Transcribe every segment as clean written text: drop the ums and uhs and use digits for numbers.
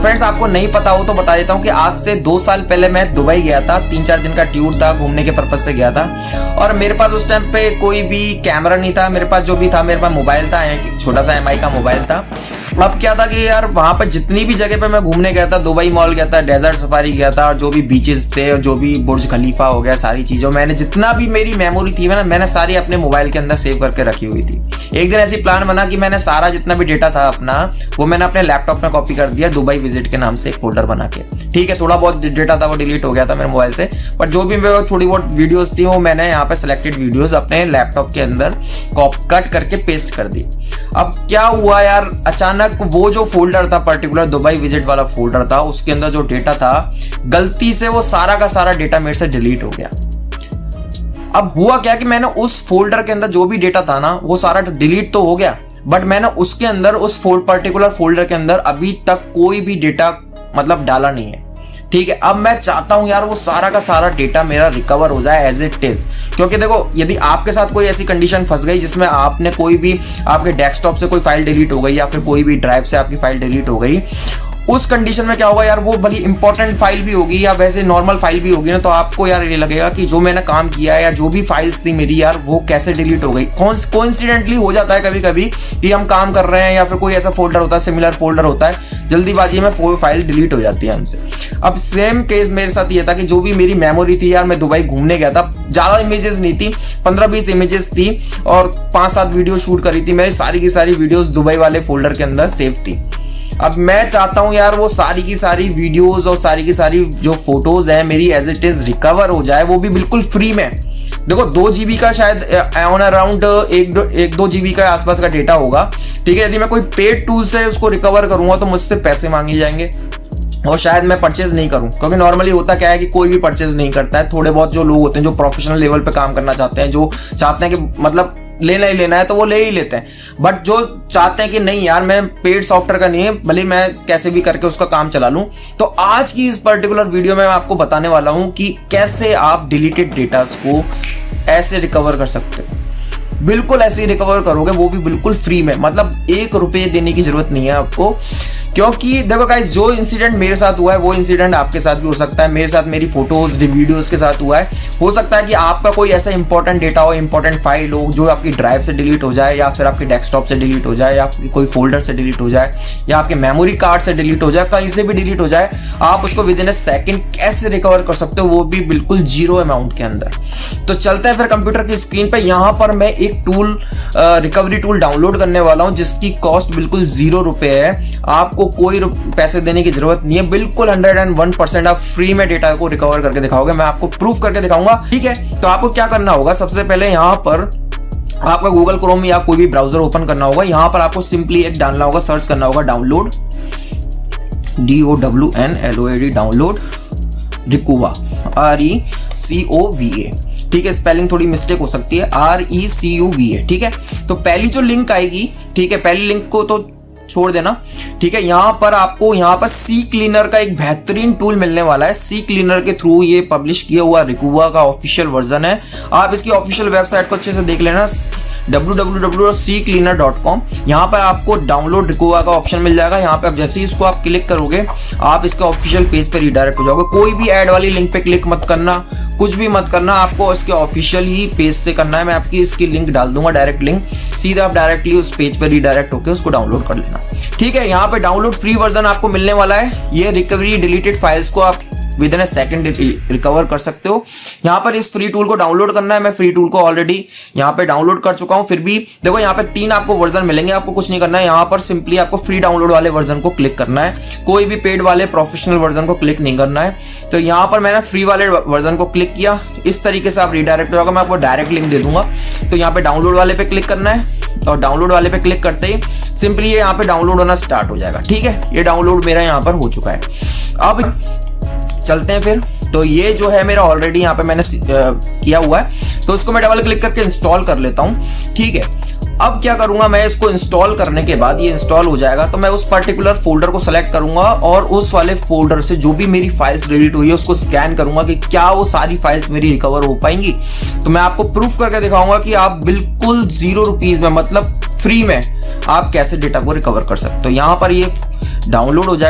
Friends आपको नहीं पता हो तो बता देता हूँ कि आज से 2 साल पहले मैं दुबई गया था। 3-4 दिन का टूर था, घूमने के पर्पज से गया था। और मेरे पास उस टाइम पे कोई भी कैमरा नहीं था। मेरे पास जो भी था, मेरे पास मोबाइल था, छोटा सा MI का मोबाइल था। अब क्या था कि यार वहां पर जितनी भी जगह पे मैं घूमने गया था, दुबई मॉल गया था, डेजर्ट सफारी गया था, और जो भी बीचेस थे और जो भी बुर्ज खलीफा हो गया, सारी चीजों मैंने जितना भी मेरी मेमोरी थी मैंने सारी अपने मोबाइल के अंदर सेव करके रखी हुई थी। एक दिन ऐसी प्लान बना कि मैंने सारा जितना भी डेटा था अपना, वो मैंने अपने लैपटॉप में कॉपी कर दिया, दुबई विजिट के नाम से एक फोल्डर बना के। ठीक है, थोड़ा बहुत डेटा था वो डिलीट हो गया था मेरे मोबाइल से, पर जो भी थोड़ी बहुत वीडियोस थी वो मैंने यहाँ पे सिलेक्टेड वीडियोस अपने लैपटॉप के अंदर कट करके पेस्ट कर दी। अब क्या हुआ यार, अचानक वो जो फोल्डर था, पर्टिकुलर दुबई विजिट वाला फोल्डर था, उसके अंदर जो डेटा था, गलती से वो सारा का सारा डेटा मेरे से डिलीट हो गया। अब हुआ क्या कि मैंने उस फोल्डर के अंदर जो भी डेटा था ना, वो सारा डिलीट तो हो गया, बट मैंने उसके अंदर उस पर्टिकुलर फोल्डर के अंदर अभी तक कोई भी डेटा मतलब डाला नहीं है। ठीक है, अब मैं चाहता हूं यार वो सारा का सारा डेटा मेरा रिकवर हो जाए एज इट इज। क्योंकि देखो, यदि आपके साथ कोई ऐसी कंडीशन फंस गई जिसमें आपने कोई भी, आपके डेस्कटॉप से कोई फाइल डिलीट हो गई या फिर कोई भी ड्राइव से आपकी फाइल डिलीट हो गई, उस कंडीशन में क्या होगा यार, वो भली इंपॉर्टेंट फाइल भी होगी या वैसे नॉर्मल फाइल भी होगी ना, तो आपको यार ये लगेगा कि जो मैंने काम किया है या जो भी फाइल्स थी मेरी यार, वो कैसे डिलीट हो गई। कोइंसिडेंटली हो जाता है कभी कभी कि हम काम कर रहे हैं या फिर कोई ऐसा फोल्डर होता है, सिमिलर फोल्डर होता है, जल्दीबाजी में फाइल डिलीट हो जाती है हमसे। अब सेम केस मेरे साथ ये था कि जो भी मेरी मेमोरी थी यार, मैं दुबई घूमने गया था, ज्यादा इमेजेस नहीं थी, 15-20 इमेजेस थी और 5-7 वीडियो शूट करी थी। मेरी सारी की सारी वीडियोस दुबई वाले फोल्डर के अंदर सेव थी। अब मैं चाहता हूं यार वो सारी की सारी वीडियोस और सारी की सारी जो फोटोज हैं मेरी एज इट इज रिकवर हो जाए, वो भी बिल्कुल फ्री में। देखो 2 GB का शायद ऑन अराउंड 1-2 GB का आसपास का डेटा होगा। ठीक है, यदि मैं कोई पेड टूल से उसको रिकवर करूंगा तो मुझसे पैसे मांगे जाएंगे और शायद मैं परचेज नहीं करूं, क्योंकि नॉर्मली होता क्या है कि कोई भी परचेज नहीं करता है। थोड़े बहुत जो लोग होते हैं जो प्रोफेशनल लेवल पे काम करना चाहते हैं, जो चाहते हैं कि मतलब लेना ही लेना है, तो वो ले ही लेते हैं। बट जो चाहते हैं कि नहीं यार, मैं पेड सॉफ्टवेयर का नहीं है, भले मैं कैसे भी करके उसका काम चला लूं, तो आज की इस पर्टिकुलर वीडियो में मैं आपको बताने वाला हूं कि कैसे आप डिलीटेड डेटा को ऐसे रिकवर कर सकते हो। बिल्कुल ऐसे ही रिकवर करोगे, वो भी बिल्कुल फ्री में, मतलब 1 रुपये देने की जरूरत नहीं है आपको। क्योंकि देखो गाइस, जो इंसिडेंट मेरे साथ हुआ है वो इंसिडेंट आपके साथ भी हो सकता है। मेरे साथ मेरी फोटोज वीडियोस के साथ हुआ है। हो सकता है कि आपका कोई ऐसा इंपॉर्टेंट डेटा हो, इंपॉर्टेंट फाइल हो, जो आपकी ड्राइव से डिलीट हो जाए या फिर आपके डेस्कटॉप से डिलीट हो जाए या आपकी कोई फोल्डर से डिलीट हो जाए या आपके मेमोरी कार्ड से डिलीट हो जाए, कहीं से भी डिलीट हो जाए, आप उसको विद इन अ सेकेंड कैसे रिकवर कर सकते हो, वो भी बिल्कुल 0 अमाउंट के अंदर। तो चलते हैं फिर कंप्यूटर की स्क्रीन पे। यहाँ पर मैं एक टूल, रिकवरी टूल डाउनलोड करने वाला हूँ जिसकी कॉस्ट बिल्कुल 0 रुपए है। आपको कोई पैसे देने की जरूरत नहीं है, बिल्कुल 101% आप फ्री में डेटा को रिकवर करके दिखाओगे। मैं आपको प्रूफ करके दिखाऊंगा। ठीक है, तो आपको क्या करना होगा, सबसे पहले यहाँ पर आपका गूगल क्रोम या कोई भी ब्राउजर ओपन करना होगा। यहाँ पर आपको सिंपली एक डालना होगा, सर्च करना होगा download, DOWNLOAD, download Recuva, RECOVA। ठीक है, स्पेलिंग थोड़ी मिस्टेक हो सकती है, RECUVA। ठीक है, तो पहली जो लिंक आएगी, ठीक है, पहली लिंक को तो छोड़ देना। ठीक है, यहाँ पर आपको यहाँ पर सी क्लीनर का एक बेहतरीन टूल मिलने वाला है। सी क्लीनर के थ्रू ये पब्लिश किया हुआ रिकुवा का ऑफिशियल वर्जन है। आप इसकी ऑफिशियल वेबसाइट को अच्छे से देख लेना, www.ccleaner.com। यहाँ पर आपको डाउनलोड रिकुवा का ऑप्शन मिल जाएगा। यहाँ पे आप जैसे ही इसको आप क्लिक करोगे, आप इसके ऑफिशियल पेज पे रिडायरेक्ट हो जाओगे। कोई भी ऐड वाली लिंक पे क्लिक मत करना, कुछ भी मत करना, आपको इसके ऑफिशियल ही पेज से करना है। मैं आपकी इसकी लिंक डाल दूंगा, डायरेक्ट लिंक, सीधा आप डायरेक्टली उस पेज पे रिडायरेक्ट होकर उसको डाउनलोड कर लेना। ठीक है, यहाँ पे डाउनलोड फ्री वर्जन आपको मिलने वाला है। ये रिकवरी डिलीटेड फाइल्स को आप within a second recover कर सकते हो। यहाँ पर इस फ्री टूल को डाउनलोड करना है। मैं फ्री टूल को ऑलरेडी यहाँ पे डाउनलोड कर चुका हूँ। फिर भी देखो, यहाँ पे 3 आपको वर्जन मिलेंगे। आपको कुछ नहीं करना है, यहाँ पर सिंपली आपको फ्री डाउनलोड वाले वर्जन को क्लिक करना है। कोई भी पेड वाले प्रोफेशनल वर्जन को क्लिक नहीं करना है। तो यहाँ पर मैंने फ्री वाले वर्जन को क्लिक किया। इस तरीके से आप रिडायरेक्ट हो जाओगे। मैं आपको डायरेक्ट लिंक दे दूंगा। तो यहाँ पे डाउनलोड वाले पे क्लिक करना है और डाउनलोड वाले पे क्लिक करते ही सिंपली ये यहाँ पे डाउनलोड होना स्टार्ट हो जाएगा। ठीक है, ये डाउनलोड मेरा यहाँ पर हो चुका है। अब चलते हैं फिर। तो ये जो है मेरा ऑलरेडी यहाँ पे मैंने किया हुआ है, तो इसको मैं डबल क्लिक करके इंस्टॉल कर लेता हूँ। ठीक है, अब क्या करूंगा, मैं इसको इंस्टॉल करने के बाद ये इंस्टॉल हो जाएगा तो मैं उस पर्टिकुलर फोल्डर को सेलेक्ट करूंगा और उस वाले फोल्डर से जो भी मेरी फाइल्स डिलीट हुई है उसको स्कैन करूंगा कि क्या वो सारी फाइल्स मेरी रिकवर हो पाएंगी। तो मैं आपको प्रूफ करके दिखाऊंगा कि आप बिल्कुल 0 रुपीज में, मतलब फ्री में, आप कैसे डेटा को रिकवर कर सकते हो। यहाँ पर ये डाउनलोड हो जाएगा,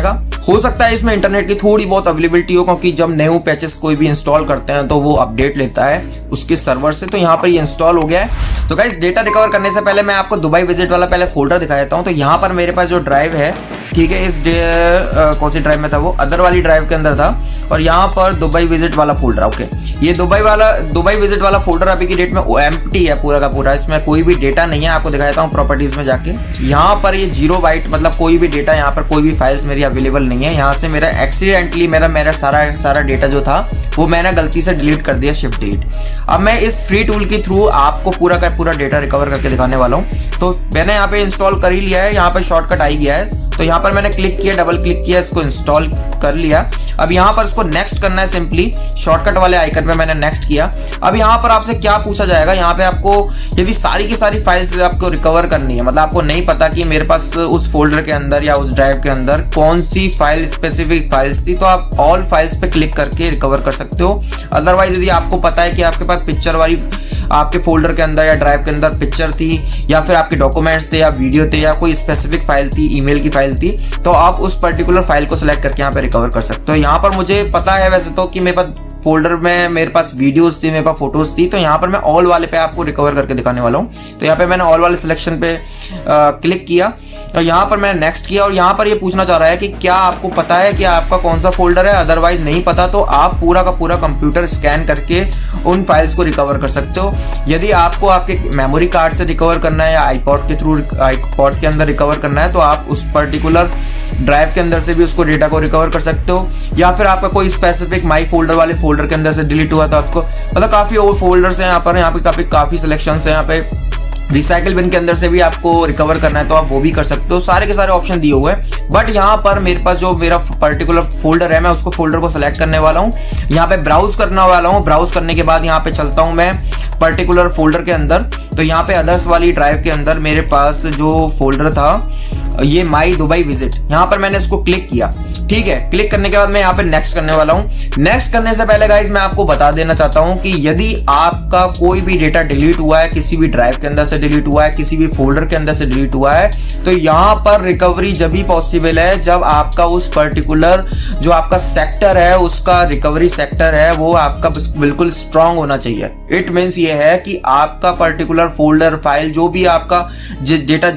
हो सकता है इसमें इंटरनेट की थोड़ी बहुत अवेलेबिलिटी हो, क्योंकि जब न्यू पैचेस कोई भी इंस्टॉल करते हैं तो वो अपडेट लेता है उसके सर्वर से। तो यहाँ पर ये इंस्टॉल हो गया है। तो गाइस डेटा रिकवर करने से पहले मैं आपको दुबई विजिट वाला पहले फोल्डर दिखा देता हूँ। तो यहाँ पर मेरे पास जो ड्राइव है, ठीक है, इस कौन सी ड्राइव में था, वो अदर वाली ड्राइव के अंदर था, और यहाँ पर दुबई विजिट वाला फोल्डर। ओके, ये दुबई विजिट वाला फोल्डर अभी की डेट में एम्प्टी है पूरा का पूरा, इसमें कोई भी डेटा नहीं है। आपको दिखा देता हूँ प्रॉपर्टीज में जाके, यहाँ पर ये 0 बाइट मतलब कोई भी डेटा, यहाँ पर कोई भी फाइल्स मेरी अवेलेबल नहीं है। यहाँ से मेरा एक्सीडेंटली मेरा सारा डेटा जो था वो मैंने गलती से डिलीट कर दिया, शिफ्ट डिलीट। अब मैं इस फ्री टूल के थ्रू आपको पूरा का पूरा डेटा रिकवर करके दिखाने वाला हूँ। तो मैंने यहाँ पे इंस्टॉल कर ही लिया है, यहाँ पे शॉर्टकट आ ही गया है। तो यहाँ पर मैंने क्लिक किया, डबल क्लिक किया, इसको इंस्टॉल कर लिया। अब यहाँ पर इसको नेक्स्ट करना है, सिंपली शॉर्टकट वाले आइकन पे मैंने नेक्स्ट किया। अब यहाँ पर आपसे क्या पूछा जाएगा, यहाँ पे आपको यदि सारी की सारी फाइल्स आपको रिकवर करनी है, मतलब आपको नहीं पता कि मेरे पास उस फोल्डर के अंदर या उस ड्राइव के अंदर कौन सी फाइल स्पेसिफिक फाइल्स थी, तो आप ऑल फाइल्स पे क्लिक करके रिकवर कर सकते हो। अदरवाइज यदि आपको पता है कि आपके पास पिक्चर वाली आपके फोल्डर के अंदर या ड्राइव के अंदर पिक्चर थी, या फिर आपके डॉक्यूमेंट्स थे या वीडियो थे या कोई स्पेसिफिक फाइल थी, ईमेल की फाइल थी, तो आप उस पर्टिकुलर फाइल को सिलेक्ट करके यहाँ पे रिकवर कर सकते हो। यहाँ पर मुझे पता है वैसे तो कि मेरे पास फोल्डर में मेरे पास वीडियोस थी, मेरे पास फोटोज थी, तो यहाँ पर मैं ऑल वाले पे आपको रिकवर करके दिखाने वाला हूँ। तो यहाँ पे मैंने ऑल वाले सिलेक्शन पे क्लिक किया और यहाँ पर मैंने नेक्स्ट किया। और यहाँ पर ये पूछना चाह रहा है कि क्या आपको पता है कि आपका कौन सा फोल्डर है, अदरवाइज नहीं पता तो आप पूरा का पूरा कंप्यूटर स्कैन करके उन फाइल्स को रिकवर कर सकते हो। यदि आपको आपके मेमोरी कार्ड से रिकवर करना है या आईपॉड के थ्रू आईपॉड के अंदर रिकवर करना है, तो आप उस पर्टिकुलर ड्राइव के अंदर से भी उसको डेटा को रिकवर कर सकते हो। या फिर आपका कोई स्पेसिफिक माई फोल्डर वाले फोल्डर के अंदर से डिलीट हुआ तो आपको मतलब काफी और फोल्डर्स हैं यहाँ पे काफी सिलेक्शंस हैं। यहाँ पे रिसाइकिल बिन के अंदर से भी आपको रिकवर करना है तो आप वो भी कर सकते हो। सारे के सारे ऑप्शन दिए हुए हैं, बट यहाँ पर मेरे पास जो मेरा पर्टिकुलर फोल्डर है, मैं उसको फोल्डर को सिलेक्ट करने वाला हूँ। यहाँ पे ब्राउज करने वाला हूँ। ब्राउज करने के बाद यहाँ पे चलता हूँ मैं पर्टिकुलर फोल्डर के अंदर। तो यहाँ पे अदर्स वाली ड्राइव के अंदर मेरे पास जो फोल्डर था ये माई दुबई विजिट, यहाँ पर मैंने इसको क्लिक किया। ठीक है, क्लिक करने के बाद मैं यहाँ पे नेक्स्ट करने वाला हूँ। नेक्स्ट करने से पहले गाइज मैं आपको बता देना चाहता हूँ कि यदि आपका कोई भी डेटा डिलीट हुआ है, किसी भी ड्राइव के अंदर से डिलीट हुआ है, किसी भी फोल्डर के अंदर से डिलीट हुआ है, तो यहाँ पर रिकवरी जब भी पॉसिबल है जब आपका उस पर्टिकुलर जो आपका सेक्टर है, उसका रिकवरी सेक्टर है वो आपका बिल्कुल स्ट्रांग होना चाहिए। इट मीन्स ये है कि आपका पर्टिकुलर फोल्डर फाइल जो भी आपका डेटा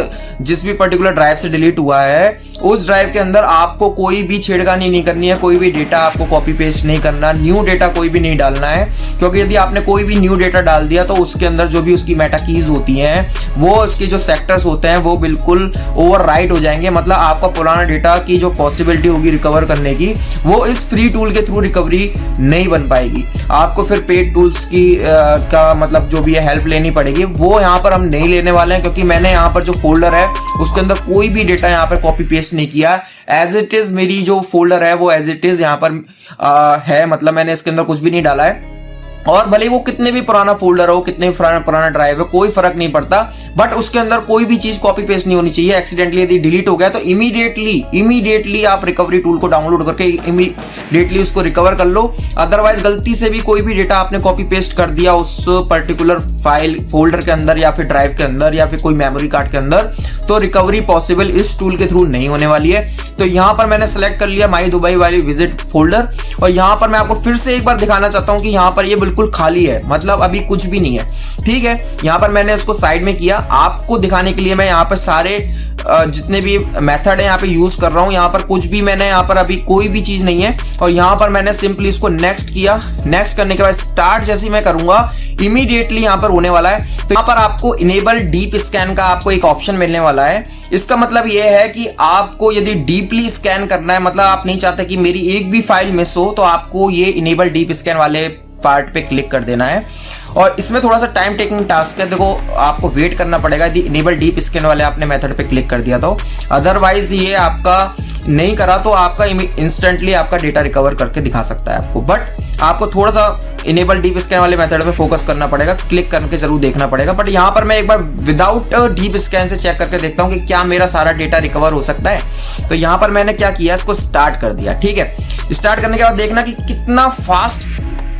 जिस भी पर्टिकुलर ड्राइव से डिलीट हुआ है, उस ड्राइव के अंदर आपको कोई भी छेड़खानी नहीं करनी है, कोई भी डेटा आपको कॉपी पेस्ट नहीं करना, न्यू डेटा कोई भी नहीं डालना है। क्योंकि यदि आपने कोई भी न्यू डेटा डाल दिया तो उसके अंदर जो भी उसकी मेटा कीज होती हैं, वो उसके जो सेक्टर्स होते हैं वो बिल्कुल ओवरराइट हो जाएंगे। मतलब आपका पुराना डेटा की जो पॉसिबिलिटी होगी रिकवर करने की, वो इस फ्री टूल के थ्रू रिकवरी नहीं बन पाएगी। आपको फिर पेड टूल्स की का मतलब जो भी है हेल्प लेनी पड़ेगी। वो यहाँ पर हम नहीं लेने वाले हैं, क्योंकि मैंने यहाँ पर जो फोल्डर है उसके अंदर कोई भी डेटा यहाँ पर कॉपी पेस्ट नहीं किया। एज इट इज मेरी जो फोल्डर है वो एज इट इज यहाँ पर है, मतलब मैंने इसके अंदर कुछ भी नहीं डाला है। और भले वो कितने भी पुराना फोल्डर हो, कितने भी पुराना ड्राइव है, कोई फर्क नहीं पड़ता, बट उसके अंदर कोई भी चीज कॉपी पेस्ट नहीं होनी चाहिए। एक्सीडेंटली यदि डिलीट हो गया तो इमीडिएटली आप रिकवरी टूल को डाउनलोड करके इमीडिएटली उसको रिकवर कर लो। अदरवाइज गलती से भी कोई भी डेटा आपने कॉपी पेस्ट कर दिया उस पर्टिकुलर फाइल फोल्डर के अंदर या फिर ड्राइव के अंदर या फिर कोई मेमोरी कार्ड के अंदर, तो रिकवरी पॉसिबल इस टूल के थ्रू नहीं होने वाली है। तो यहाँ पर मैंने सेलेक्ट कर लिया माई दुबई वाली विजिट फोल्डर, और यहाँ पर मैं आपको फिर से एक बार दिखाना चाहता हूँ कि यहाँ पर ये बिल्कुल खाली है, मतलब अभी कुछ भी नहीं है। ठीक है, यहाँ पर मैंने इसको साइड में किया आपको दिखाने के लिए। मैं यहाँ पर सारे जितने भी मेथड है यहाँ पे यूज कर रहा हूँ। यहाँ पर कुछ भी मैंने यहाँ पर अभी कोई भी चीज नहीं है, और यहाँ पर मैंने सिंपली इसको नेक्स्ट किया। नेक्स्ट करने के बाद स्टार्ट जैसे मैं करूंगा इमीडिएटली यहाँ पर होने वाला है। तो यहाँ पर आपको इनेबल डीप स्कैन का आपको एक ऑप्शन मिलने वाला है। इसका मतलब ये है कि आपको यदि डीपली स्कैन करना है, मतलब आप नहीं चाहते कि मेरी एक भी फाइल मिस हो, तो आपको ये इनेबल डीप स्कैन वाले पार्ट पे क्लिक कर देना है। और इसमें थोड़ा सा टाइम टेकिंग टास्क है, देखो आपको वेट करना पड़ेगा यदि इनेबल डीप स्कैन वाले आपने मेथड पे क्लिक कर दिया तो। अदरवाइज ये आपका नहीं करा तो आपका इंस्टेंटली आपका डेटा रिकवर करके दिखा सकता है आपको, बट आपको थोड़ा सा इनेबल डीप स्कैन वाले मेथड पे फोकस करना पड़ेगा, क्लिक करके जरूर देखना पड़ेगा। बट यहाँ पर मैं एक बार विदाउट डीप स्कैन से चेक करके देखता हूँ कि क्या मेरा सारा डेटा रिकवर हो सकता है। तो यहाँ पर मैंने क्या किया, इसको स्टार्ट कर दिया। ठीक है, स्टार्ट करने के बाद देखना कि कितना फास्ट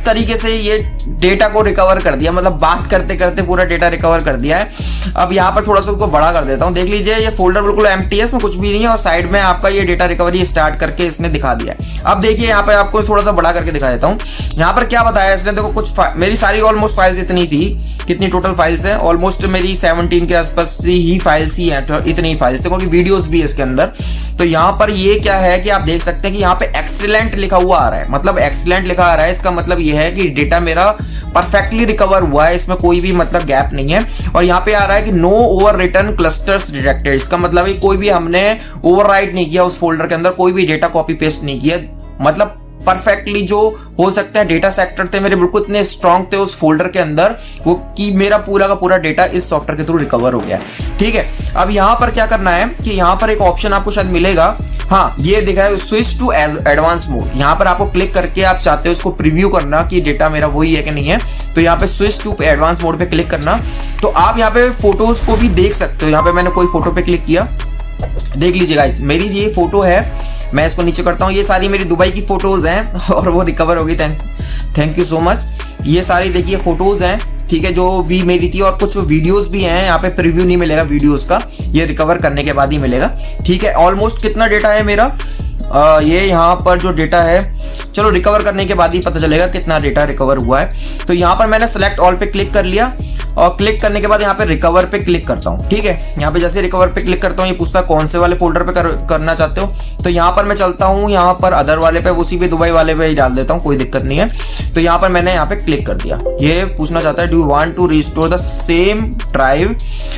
तरीके से ये डेटा को रिकवर कर दिया, मतलब बात करते करते पूरा डेटा रिकवर कर दिया है। अब यहाँ पर थोड़ा सा उसको बड़ा कर देता हूँ। देख लीजिए ये फोल्डर बिल्कुल एम्प्टी है, इसमें कुछ भी नहीं है और साइड में आपका ये डेटा रिकवरी स्टार्ट करके इसने दिखा दिया है। अब देखिए यहाँ पर आपको थोड़ा सा बड़ा करके दिखा देता हूँ। यहाँ पर क्या बताया इसने, देखो कुछ मेरी सारी ऑलमोस्ट फाइल्स इतनी थी, कितनी टोटल फाइल्स है, ऑलमोस्ट मेरी 17 के आसपास ही फाइल्स ही हैं, इतनी ही फाइल्स थे क्योंकि वीडियोस भी है इसके अंदर। तो यहाँ पर ये क्या है कि आप देख सकते हैं कि यहाँ पे एक्सीलेंट लिखा हुआ आ रहा है, मतलब एक्सीलेंट लिखा आ रहा है। इसका मतलब ये है कि डेटा मेरा परफेक्टली रिकवर हुआ है, इसमें कोई भी मतलब गैप नहीं है। और यहाँ पे आ रहा है कि no over return clusters detected, इसका मतलब है कोई भी हमने ओवरराइट नहीं किया उस फोल्डर के अंदर, कोई भी डेटा कॉपी पेस्ट नहीं किया, मतलब परफेक्टली जो बोल सकते हैं डेटा सेक्टर थे मेरे बिल्कुल इतने स्ट्रांग थे उस फोल्डर के अंदर, वो कि मेरा पूरा का पूरा डेटा इस सॉफ्टवेयर के थ्रू रिकवर हो गया। ठीक है, अब यहाँ पर क्या करना है कि यहाँ पर एक ऑप्शन आपको शायद मिलेगा, हाँ ये दिखा है स्विच टू एडवांस मोड। यहाँ पर आपको क्लिक करके आप चाहते हो इसको प्रीव्यू करना कि डेटा मेरा वही है कि नहीं है, तो यहाँ पे स्विच टू एडवांस मोड पे क्लिक करना। तो आप यहाँ पे फोटोज को भी देख सकते हो। यहाँ पे मैंने कोई फोटो पे क्लिक किया, देख लीजिए गाइस मेरी ये फोटो है, मैं इसको नीचे करता हूँ, ये सारी मेरी दुबई की फोटोज हैं और वो रिकवर हो गई। Thank you so much. ये सारी देखिए फोटोज हैं, ठीक है, जो भी मेरी थी, और कुछ वीडियोस भी हैं। यहाँ पे प्रीव्यू नहीं मिलेगा वीडियोस का, ये रिकवर करने के बाद ही मिलेगा। ठीक है, ऑलमोस्ट कितना डेटा है मेरा, ये यहाँ पर जो डेटा है, चलो रिकवर करने के बाद ही पता चलेगा कितना डेटा रिकवर हुआ है। तो यहाँ पर मैंने सेलेक्ट ऑल पे क्लिक कर लिया और क्लिक करने के बाद यहाँ पे रिकवर पे क्लिक करता हूँ। ठीक है, यहाँ पे जैसे रिकवर पे क्लिक करता हूँ ये पूछता है कौन से वाले फोल्डर पे करना चाहते हो, तो यहाँ पर मैं चलता हूँ, यहाँ पर अदर वाले पे, उसी पे दुबई वाले पे ही डाल देता हूँ, कोई दिक्कत नहीं है। तो यहाँ पर मैंने यहाँ पे क्लिक कर दिया। ये पूछना चाहता है do you want to restore the same drive,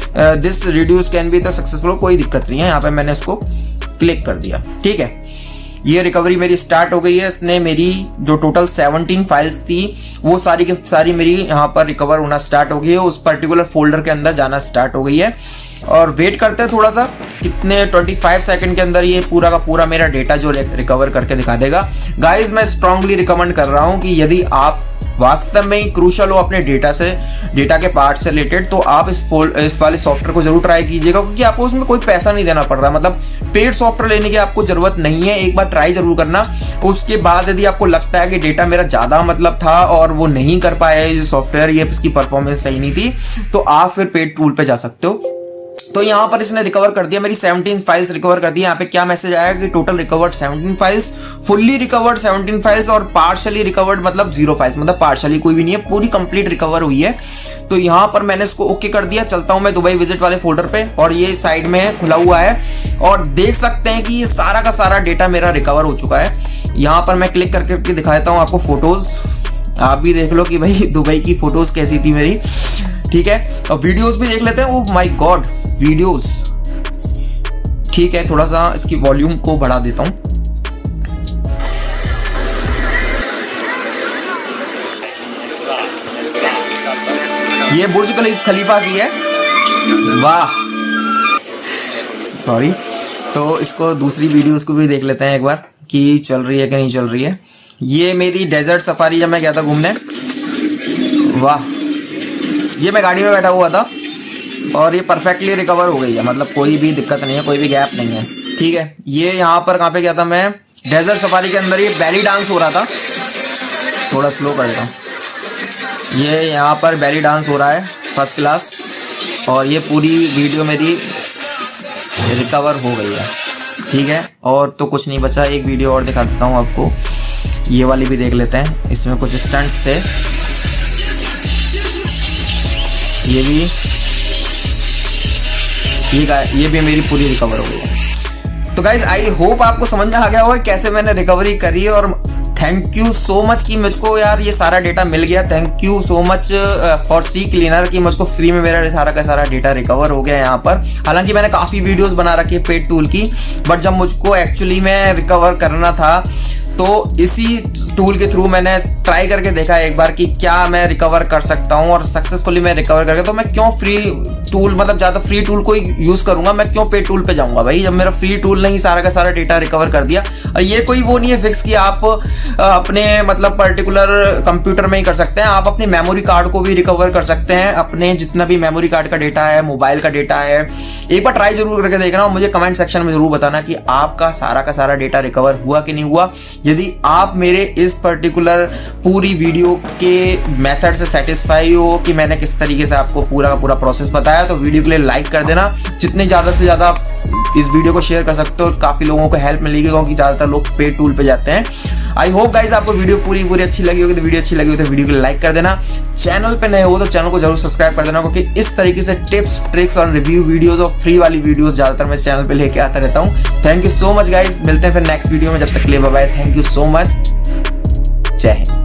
this reduce can be the successful, कोई दिक्कत नहीं है। यहाँ पे मैंने इसको क्लिक कर दिया। ठीक है, ये रिकवरी मेरी स्टार्ट हो गई है। इसने मेरी जो टोटल 17 फाइल्स थी वो सारी की सारी मेरी यहाँ पर रिकवर होना स्टार्ट हो गई है, उस पर्टिकुलर फोल्डर के अंदर जाना स्टार्ट हो गई है। और वेट करते हैं थोड़ा सा, कितने 25 सेकंड के अंदर ये पूरा का पूरा मेरा डेटा जो रिकवर करके दिखा देगा। गाइज मैं स्ट्रांगली रिकमेंड कर रहा हूँ कि यदि आप वास्तव में ही क्रूशल हो अपने डेटा के पार्ट से रिलेटेड, तो आप इस वाले सॉफ्टवेयर को जरूर ट्राई कीजिएगा, क्योंकि आपको उसमें कोई पैसा नहीं देना पड़ रहा है, मतलब पेड सॉफ्टवेयर लेने की आपको जरूरत नहीं है। एक बार ट्राई जरूर करना, उसके बाद यदि आपको लगता है कि डेटा मेरा ज्यादा मतलब था और वो नहीं कर पाया ये सॉफ्टवेयर, ये इसकी परफॉर्मेंस सही नहीं थी, तो आप फिर पेड टूल पे जा सकते हो। तो यहाँ पर इसने रिकवर कर दिया, मेरी 17 फाइल्स रिकवर कर दी। यहाँ पे क्या मैसेज आया कि total recovered 17 files, fully recovered 17 files और पार्शियली रिकवर्ड मतलब 0 फाइल्स, मतलब पार्शियली कोई भी नहीं है, पूरी कंप्लीट रिकवर हुई है। तो यहाँ पर मैंने इसको ओके कर दिया। चलता हूँ मैं दुबई विजिट वाले फोल्डर पे, और ये साइड में खुला हुआ है और देख सकते हैं कि ये सारा का सारा डेटा मेरा रिकवर हो चुका है। यहाँ पर मैं क्लिक करके दिखा देता हूँ आपको फोटोज, आप भी देख लो कि भाई दुबई की फोटोज कैसी थी मेरी। ठीक है, और वीडियोस भी देख लेते हैं। ओ माय गॉड, वीडियोस, ठीक है, थोड़ा सा इसकी वॉल्यूम को बढ़ा देता हूं। ये बुर्ज खलीफा की है, वाह, सॉरी। तो इसको दूसरी वीडियोस को भी देख लेते हैं एक बार कि चल रही है कि नहीं चल रही है। ये मेरी डेजर्ट सफारी जब मैं गया था घूमने, वाह, ये मैं गाड़ी में बैठा हुआ था और ये परफेक्टली रिकवर हो गई है, मतलब कोई भी दिक्कत नहीं है, कोई भी गैप नहीं है। ठीक है, ये यहाँ पर कहाँ पे गया था मैं, डेजर्ट सफारी के अंदर, ये बैली डांस हो रहा था, थोड़ा स्लो कर देता हूँ। ये यहाँ पर बैली डांस हो रहा है फर्स्ट क्लास, और ये पूरी वीडियो मेरी रिकवर हो गई है। ठीक है, और तो कुछ नहीं बचा, एक वीडियो और दिखा देता हूँ आपको, ये वाली भी देख लेते हैं, इसमें कुछ स्टंट्स थे, ये भी मेरी पूरी रिकवर हो गई है। तो गाइज आई होप आपको समझ में आ गया होगा कैसे मैंने रिकवरी करी, और थैंक यू सो मच कि मुझको यार ये सारा डेटा मिल गया। Thank you so much for CCleaner कि मुझको फ्री में मेरा सारा का सारा डेटा रिकवर हो गया यहाँ पर। हालांकि मैंने काफ़ी वीडियोस बना रखी है पेड टूल की, बट जब मुझको एक्चुअली में रिकवर करना था तो इसी टूल के थ्रू मैंने ट्राई करके देखा एक बार कि क्या मैं रिकवर कर सकता हूँ, और सक्सेसफुली मैं रिकवर करके, तो मैं क्यों फ्री टूल मतलब ज्यादा फ्री टूल को यूज करूंगा, मैं क्यों पे टूल पे जाऊंगा भाई, जब मेरा फ्री टूल ने ही सारा का सारा डेटा रिकवर कर दिया। और ये कोई वो नहीं है फिक्स कि आप अपने मतलब पर्टिकुलर कंप्यूटर में ही कर सकते हैं, आप अपनी मेमोरी कार्ड को भी रिकवर कर सकते हैं, अपने जितना भी मेमोरी कार्ड का डेटा है, मोबाइल का डेटा है। एक बार ट्राई जरूर करके देखना और मुझे कमेंट सेक्शन में जरूर बताना कि आपका सारा का सारा डेटा रिकवर हुआ कि नहीं हुआ। यदि आप मेरे इस पर्टिकुलर पूरी वीडियो के मेथड से सेटिस्फाई हो कि मैंने किस तरीके से आपको पूरा का पूरा प्रोसेस बताया, तो वीडियो के लिए लाइक कर देना। जितने ज्यादा से ज्यादा आप इस वीडियो को शेयर कर सकते हो, काफी लोगों को हेल्प मिलेगी क्योंकि ज्यादातर लोग पे टूल पे जाते हैं। आई होप गाइस आपको वीडियो पूरी अच्छी लगी होगी, तो वीडियो अच्छी लगी हो तो वीडियो को लाइक कर देना। चैनल पे नए हो तो चैनल को जरूर सब्सक्राइब कर देना, क्योंकि इस तरीके से टिप्स ट्रिक्स और रिव्यू वीडियोस और फ्री वाली वीडियोस ज्यादातर मैं इस चैनल पे लेके आता रहता हूँ। Thank you so much guys, मिलते हैं फिर नेक्स्ट वीडियो में, जब तक के लिए bye bye, thank you so much, जय हिंद।